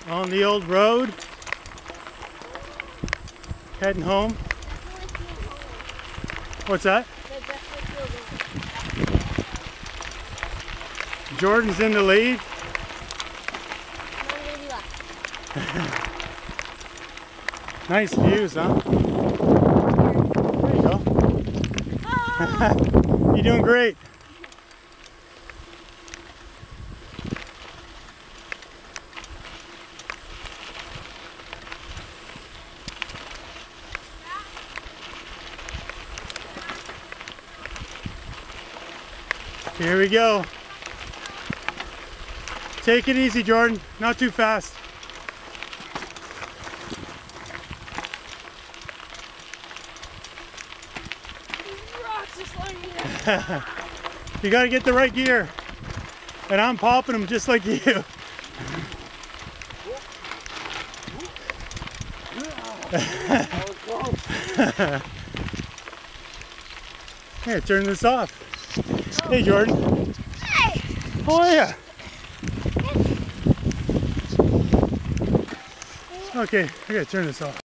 On the old road, heading home. What's that? Jordan's in the lead. Nice views, huh? There you go. You're doing great. Here we go. Take it easy, Jordan. Not too fast. You gotta get the right gear. And I'm popping them just like you. Hey, turn this off. Hey, Jordan. Hey! Oh, yeah. Okay, I gotta turn this off.